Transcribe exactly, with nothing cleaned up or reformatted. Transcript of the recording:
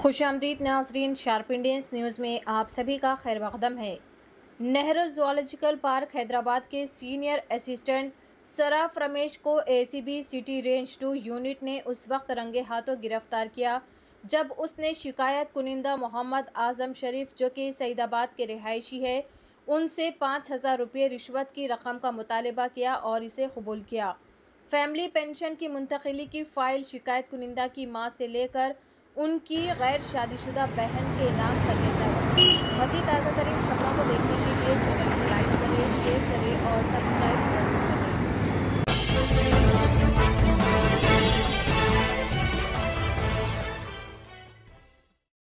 खुशामदीद नाजरीन, sharp Indians news में आप सभी का खैर मकदम है। नेहरू जूलॉजिकल पार्क हैदराबाद के सीनियर असिस्टेंट सराफ रमेश को ACB city range two unit ने उस वक्त रंगे हाथों गिरफ्तार किया जब उसने शिकायत कुनिंदा मोहम्मद आजम शरीफ, जो कि सईदाबाद के रिहायशी है, उनसे पाँच हज़ार रुपये रिश्वत की रकम का मुतालबा किया और इसे कबूल किया। फैमिली पेंशन की मुंतकिली की फ़ाइल शिकायत कुनिंदा की मां से लेकर उनकी गैर शादीशुदा बहन के नाम करने